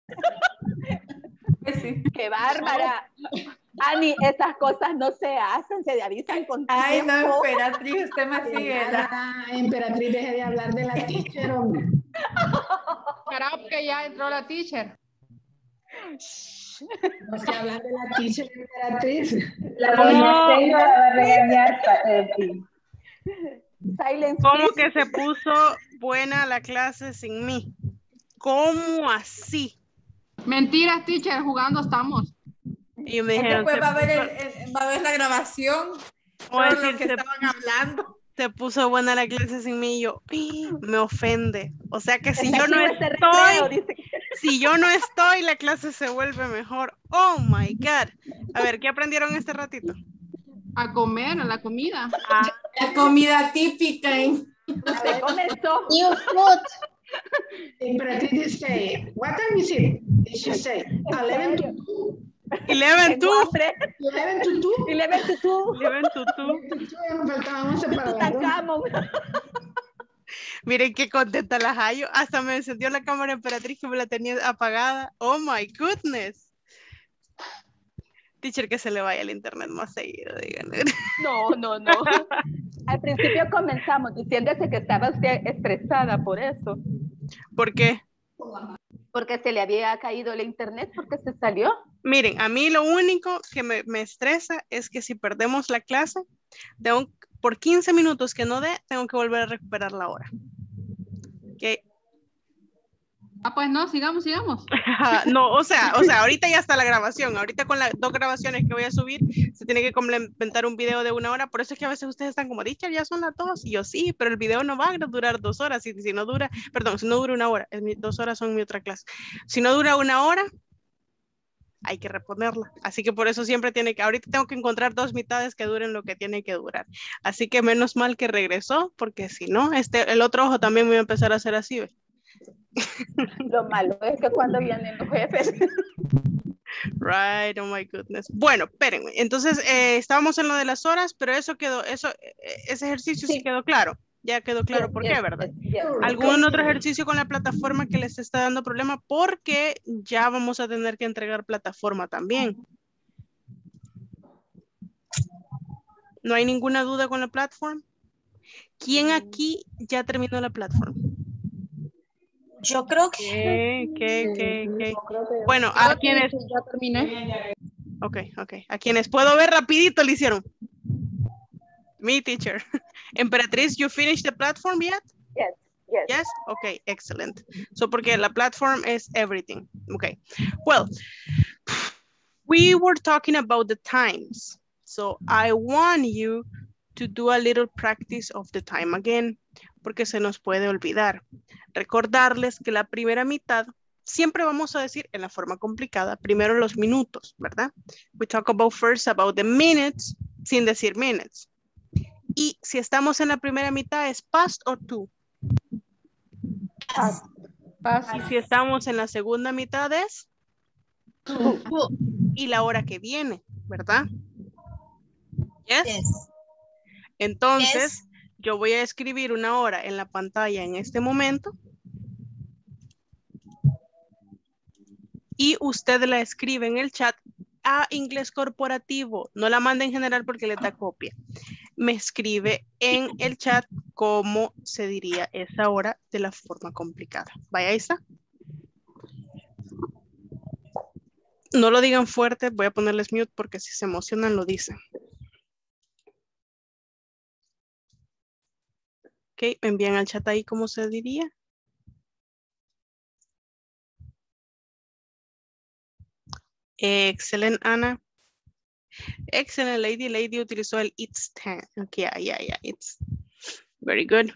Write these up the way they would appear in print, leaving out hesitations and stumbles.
Pues sí. ¡Qué bárbara! Ani, esas cosas no se hacen, se avisan con Ay, tiempo. no, Emperatriz, usted me sigue. Emperatriz, deje de hablar de la teacher, hombre. Shut up, que ya entró la teacher. No se habla de la teacher, Emperatriz. La doña señora va a regañar. Silence, ¿Cómo please. que se puso buena la clase sin mí? ¿Cómo así? Mentiras, teacher, jugando estamos. Y me dijeron, Después va a ver la grabación. voy a Todo lo decir, que estaban hablando. se puso buena la clase sin mí y yo, me ofende. O sea que si yo no Efectivo ese recreo, estoy, dice. si yo no estoy, la clase se vuelve mejor. Oh my God. A ver, ¿qué aprendieron este ratito? A comer, a la comida. La comida típica. Se comenzó. New food. Emperatriz say, what time is it? Did she say? 11 to 2. 11 to 11 to 2. 11 to 2. 11 to 2. Me faltaba 11 para las 2. Tutankamón. Miren qué contenta la Jayo. Hasta me encendió la cámara Emperatriz que me la tenía apagada. Oh my goodness. Teacher, que se le vaya el internet más seguido, digan. No. Al principio comenzamos diciéndose que estaba usted estresada por eso. ¿Por qué? Porque se le había caído el internet, porque se salió. Miren, a mí lo único que me estresa es que si perdemos la clase, por 15 minutos que no dé, tengo que volver a recuperar la hora. ¿Ok? Pues no, sigamos. No, o sea, ahorita ya está la grabación. Ahorita con las 2 grabaciones que voy a subir, se tiene que complementar un video de 1 hora. Por eso es que a veces ustedes están como, Richard, ya son las 2. Y yo sí, pero el video no va a durar 2 horas. Si no dura 1 hora, 2 horas son mi otra clase. Si no dura 1 hora, hay que reponerla. Así que por eso siempre ahorita tengo que encontrar 2 mitades que duren lo que tiene que durar. Así que menos mal que regresó, porque si no, el otro ojo también me va a empezar a hacer así, ¿ve? Lo malo es que cuando vienen los jefes. Right, oh my goodness. Bueno, espérenme. Entonces, estábamos en lo de las horas, pero ese ejercicio sí quedó claro. Ya quedó claro por qué, ¿verdad? ¿Algún otro ejercicio con la plataforma que les está dando problema? Porque ya vamos a tener que entregar plataforma también. ¿No hay ninguna duda con la plataforma? ¿Quién aquí ya terminó la plataforma? Yo creo que... ¿Qué? Bueno, a quienes... Ya terminé. Ok. A quienes puedo ver rapidito le hicieron. Me, teacher. Emperatriz, you finished the platform yet? Yes? Okay, excellent. So, porque la platform is everything. Okay. Well, we were talking about the times. So, I want you to do a little practice of the time again, porque se nos puede olvidar. Recordarles que la primera mitad siempre vamos a decir en la forma complicada, primero los minutos, ¿verdad? We talk about first about the minutes, sin decir minutes. Y si estamos en la primera mitad es past o to. Past. Y si estamos en la segunda mitad es to. Y la hora que viene, ¿verdad? Yes. Entonces, yo voy a escribir una hora en la pantalla en este momento. Y usted la escribe en el chat a inglés corporativo. No la manda en general porque le da copia. Me escribe en el chat cómo se diría esa hora de la forma complicada. Vaya, ahí está. No lo digan fuerte, voy a ponerles mute porque si se emocionan lo dicen. Ok, me envían al chat ahí cómo se diría. Excelente, Ana. Excellent, Lady. Lady utilizó el it's 10. Ok, yeah, it's very good.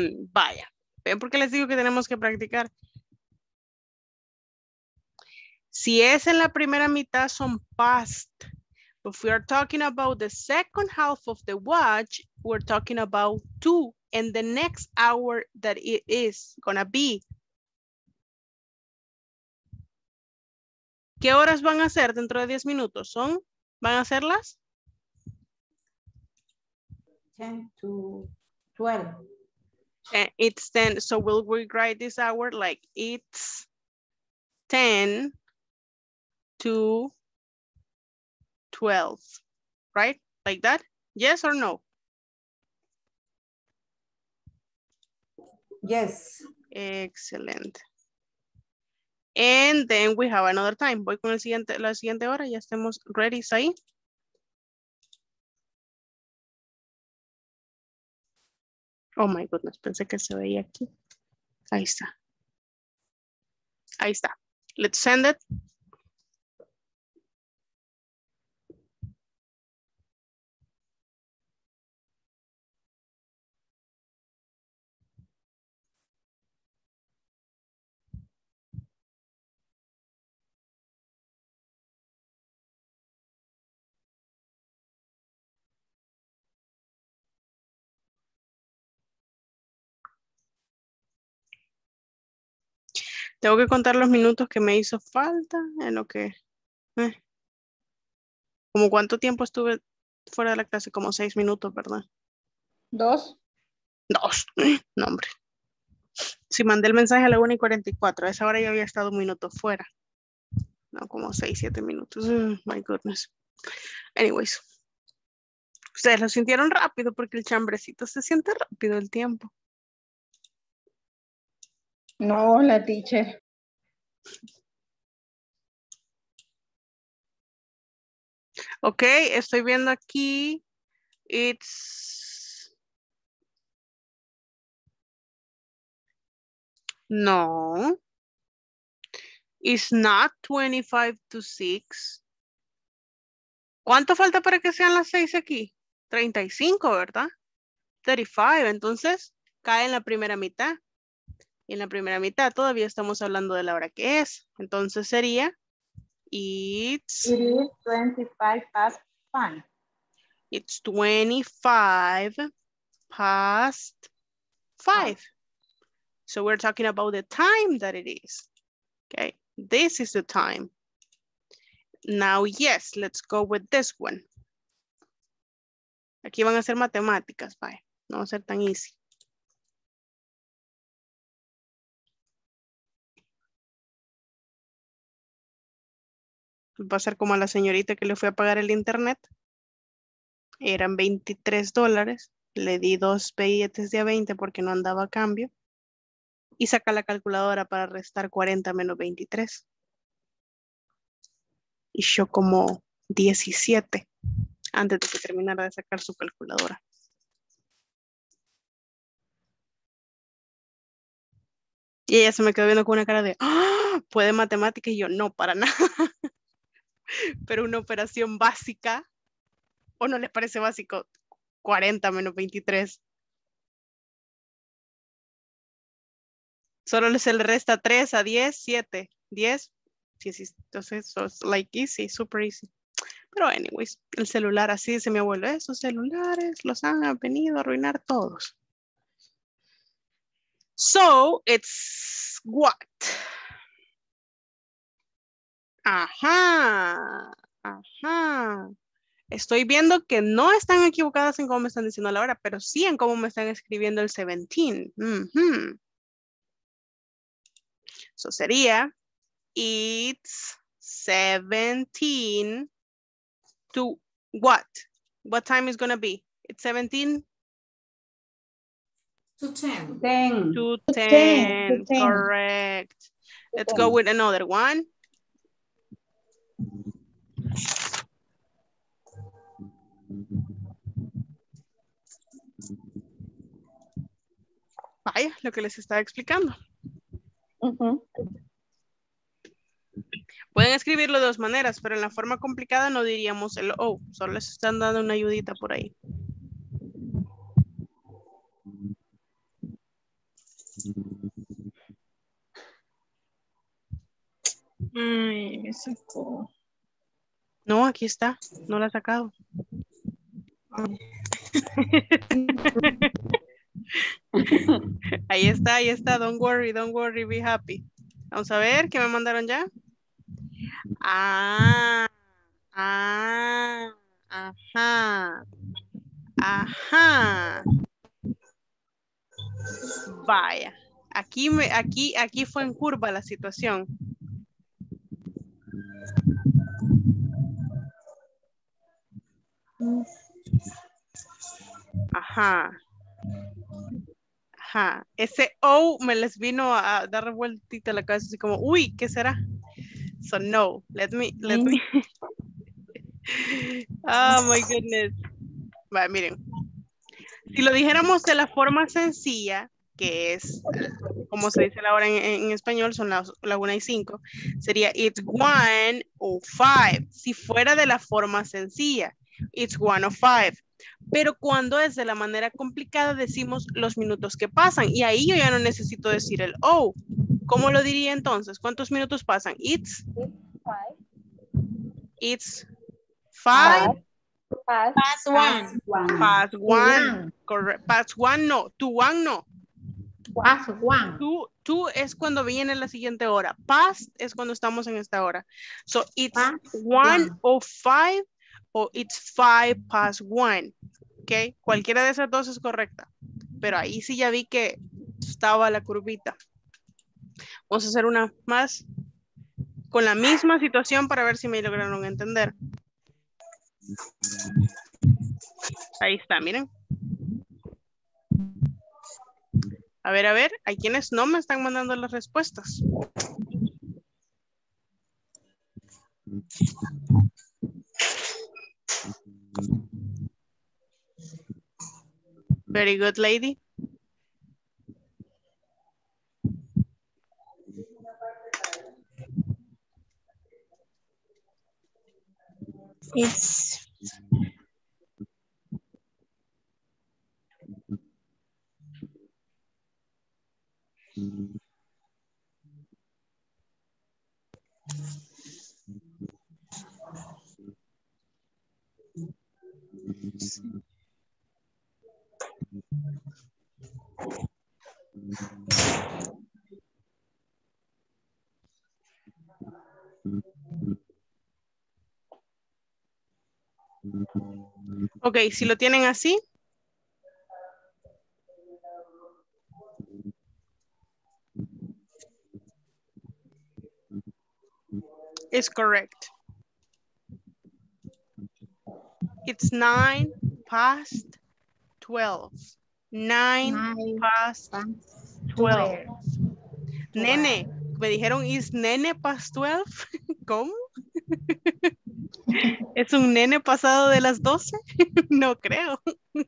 Vaya, ¿ven por qué les digo que tenemos que practicar? Si es en la primera mitad son past. If we are talking about the second half of the watch, we're talking about 2 and the next hour that it is gonna be. ¿Qué horas van a ser dentro de 10 minutos? ¿Van a ser las? 10 to 12. It's 10, so we'll rewrite this hour like it's 10 to 12, right? Like that? Yes or no? Yes. Excellent. And then we have another time. Voy con la siguiente hora, ya estemos ready ahí. Oh my goodness, pensé que se veía aquí. Ahí está. Ahí está. Let's send it. Tengo que contar los minutos que me hizo falta en lo que... ¿Como cuánto tiempo estuve fuera de la clase? Como 6 minutos, ¿verdad? 2. 2. No, hombre. Si mandé el mensaje a la 1:44, a esa hora yo había estado un minuto fuera. No, como 6, 7 minutos. My goodness. Anyways. Ustedes lo sintieron rápido porque el chambrecito se siente rápido el tiempo. No, la teacher. Ok, estoy viendo aquí. It's... No. It's not 25 to 6. ¿Cuánto falta para que sean las 6 aquí? 35, ¿verdad? 35, entonces cae en la primera mitad. Y en la primera mitad todavía estamos hablando de la hora que es. Entonces sería It is 25 past 5. It's 25 past 5. So we're talking about the time that it is. Okay, this is the time. Now, yes, let's go with this one. Aquí van a ser matemáticas, bye. No va a ser tan easy. Va a ser como a la señorita que le fue a pagar el internet. Eran $23. Le di 2 billetes de a 20 porque no andaba a cambio. Y saca la calculadora para restar 40 menos 23. Y yo como 17 antes de que terminara de sacar su calculadora. Y ella se me quedó viendo con una cara de, ¡ah! ¿Puede matemáticas? Y yo, no, para nada. Pero una operación básica, ¿o no les parece básico? 40 menos 23. Solo se le resta 3 a 10, 7. 10. Entonces, es like easy, super easy. Pero anyways, el celular así se me vuelve. Esos celulares los han venido a arruinar todos. So, it's what? Ajá. Ajá. Estoy viendo que no están equivocadas en cómo me están diciendo la hora, pero sí en cómo me están escribiendo el 17. Eso sería, it's 17 to what? What time is going to be? It's 17 To 10. 10. to To 10. 10. Correct. Let's go with another one. Vaya, lo que les estaba explicando. Pueden escribirlo de dos maneras, pero en la forma complicada no diríamos el O. Solo les están dando una ayudita por ahí. Ay, me sacó. No, aquí está. No la he sacado. Ahí está, ahí está. Don't worry, be happy. Vamos a ver, ¿qué me mandaron ya? Ah, ajá. Ajá. Vaya. Aquí fue en curva la situación. Ajá. Ajá. Ese O me les vino a dar vueltita a la cabeza así como, uy, ¿qué será? So no, let me. Oh my goodness. Vale, miren. Si lo dijéramos de la forma sencilla, que es, como se dice la hora en español, son las 1:05, sería it's 1:05. Si fuera de la forma sencilla, it's 1:05. Pero cuando es de la manera complicada, decimos los minutos que pasan. Y ahí yo ya no necesito decir el O. ¿Cómo lo diría entonces? ¿Cuántos minutos pasan? It's 5. Past one. Past one. Correct. Past one no. To one no. Past one. To es cuando viene la siguiente hora. Past es cuando estamos en esta hora. So it's Past 1:05 o it's 1:05. Ok. Cualquiera de esas dos es correcta. Pero ahí sí ya vi que estaba la curvita. Vamos a hacer una más con la misma situación para ver si me lograron entender. Ahí está, miren. A ver, hay quienes no me están mandando las respuestas. Very good, lady. It's Ok, si lo tienen así. Is correct. It's 9:12. 9:12. Nene, me dijeron is nene past 12. ¿Cómo? ¿Es un nene pasado de las 12? No creo.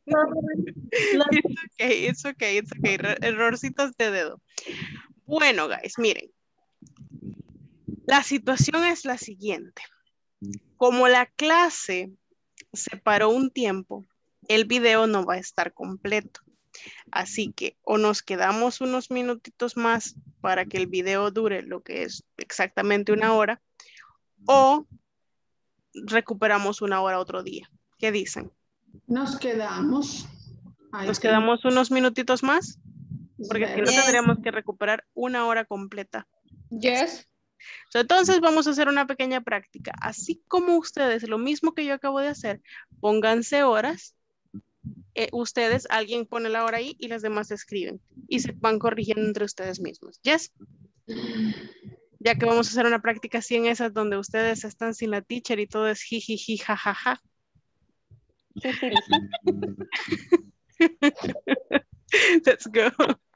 It's okay. Errorcitos de dedo. Bueno, guys, miren. La situación es la siguiente. Como la clase se paró un tiempo, el video no va a estar completo. Así que o nos quedamos unos minutitos más para que el video dure lo que es exactamente 1 hora o recuperamos 1 hora otro día. ¿Qué dicen? Nos quedamos. ¿Nos quedamos unos minutitos más? Porque si no tendríamos que recuperar 1 hora completa. Yes. Entonces vamos a hacer una pequeña práctica. Así como ustedes, lo mismo que yo acabo de hacer, pónganse horas. Ustedes, alguien pone la hora ahí y las demás escriben. Y se van corrigiendo entre ustedes mismos. Yes. Ya que vamos a hacer una práctica así en esas donde ustedes están sin la teacher y todo es jijiji, jajaja. Let's go.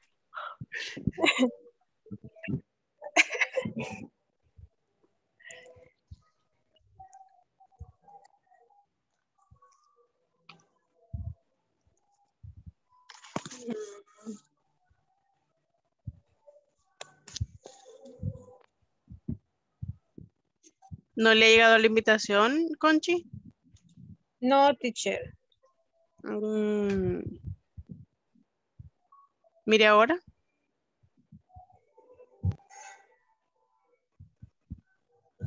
¿No le ha llegado la invitación, Conchi? No, teacher. Mire ahora.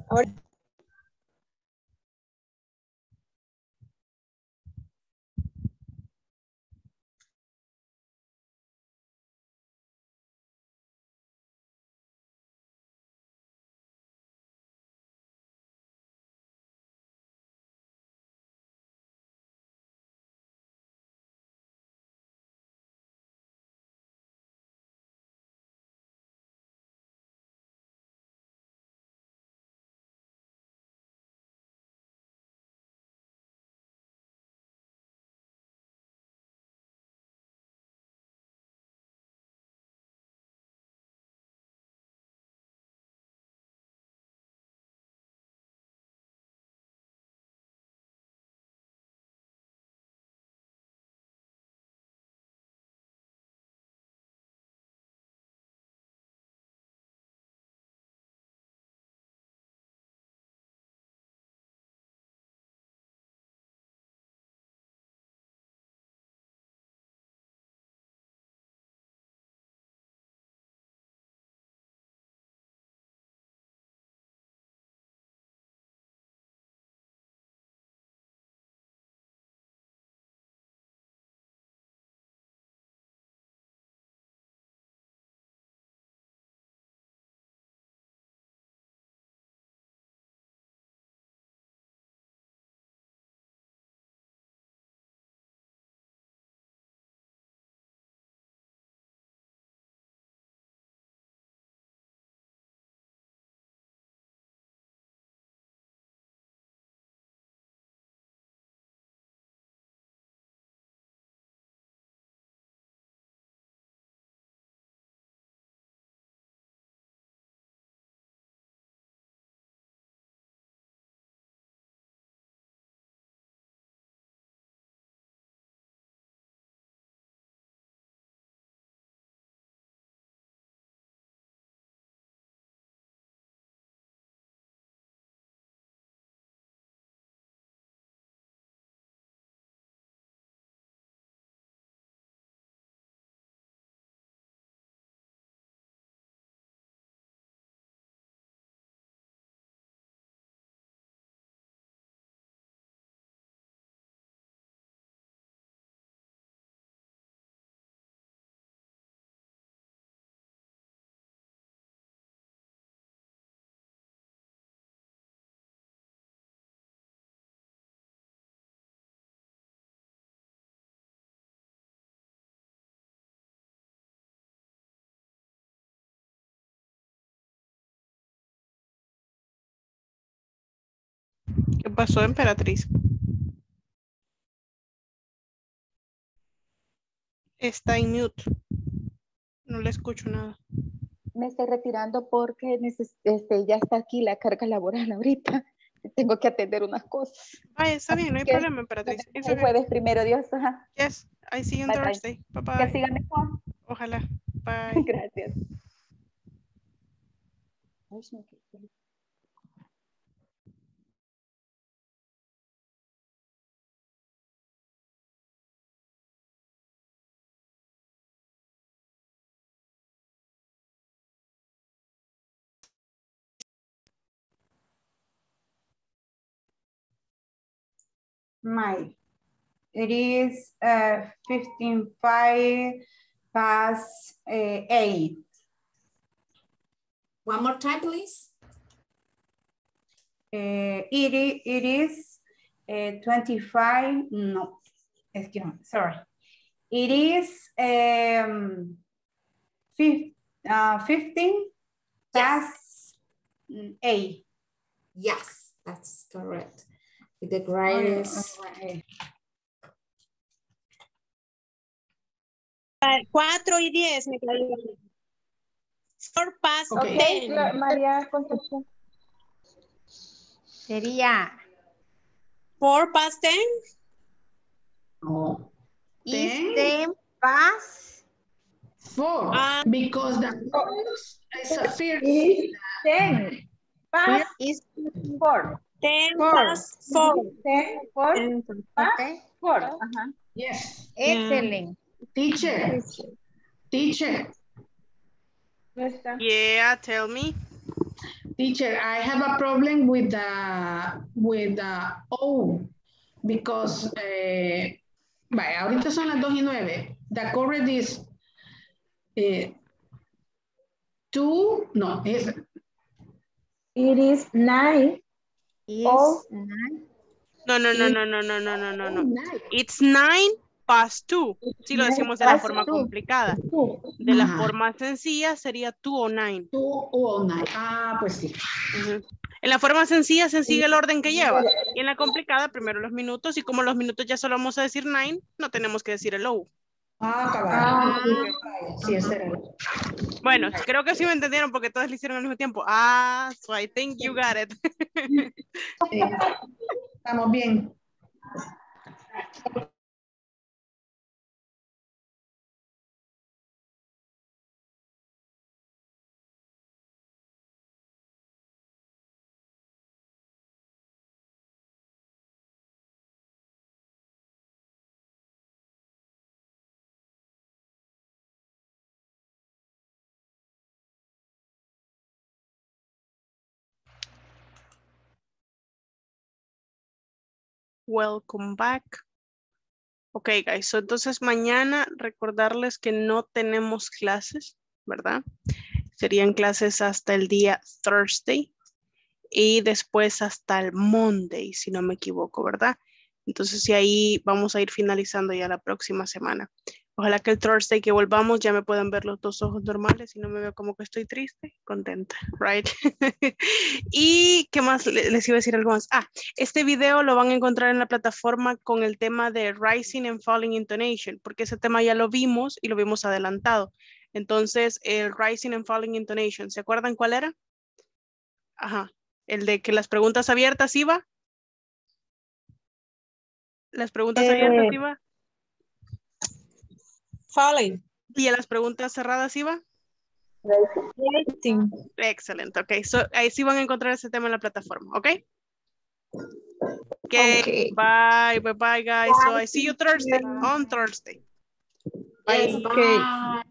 ¿Qué pasó, Emperatriz? Está en mute. No le escucho nada. Me estoy retirando porque ya está aquí la carga laboral ahorita. Tengo que atender unas cosas. Ay, está bien, no hay problema, Emperatriz. El jueves, primero Dios. Ajá. Yes, I see you on Thursday. Bye bye. Que siga mejor. Ojalá. Bye. Gracias. It is 15:05 past 8. One more time, please. It is 25, no, excuse me, sorry. It is 15 past 8. Yes, that's correct. With the greatest. 4:10, me quedé. 4 past Okay. 10. María Concepción. Sería 4 past 10. No. is 10 past 4. Because the close is a 15. 10 past is 4. 10 4. past 4. 10 past Okay. 4. Ajá. Yes. Excellent. Teacher. Teacher. No está. Yeah, tell me. Teacher, I have a problem with the O because vaya, ahorita son las 2:09. The correct is 2, no, es It is 9. Is Oh. 9. No. It's 9 past 2. Si lo decimos de la forma complicada. De la forma sencilla sería 2 o 9. 2 o 9. Ah, pues sí. En la forma sencilla se sigue el orden que lleva. Y en la complicada, primero los minutos. Y como los minutos ya solo vamos a decir 9, no tenemos que decir el O. Ah, cabal. Sí, ese era. Bueno, creo que sí me entendieron porque todos lo hicieron al mismo tiempo. Ah, so I think you got it. Sí. Estamos bien. Welcome back. Ok, guys, so entonces mañana recordarles que no tenemos clases, ¿verdad? Serían clases hasta el día Thursday y después hasta el Monday, si no me equivoco, ¿verdad? Entonces, y ahí vamos a ir finalizando ya la próxima semana. Ojalá que el Thursday que volvamos ya me puedan ver los dos ojos normales y no me veo como que estoy triste, contenta, right? Y qué más les iba a decir algo más. Ah, este video lo van a encontrar en la plataforma con el tema de Rising and Falling Intonation, porque ese tema ya lo vimos y lo vimos adelantado. Entonces, el Rising and Falling Intonation, ¿se acuerdan cuál era? Ajá, el de que las preguntas abiertas iba. Las preguntas abiertas iba. Falling. ¿Y a las preguntas cerradas iba? Rating. Excelente, ok. So, ahí sí van a encontrar ese tema en la plataforma, ok? Okay. Bye, guys. So I see you Thursday, on Thursday. Bye. Yes, bye.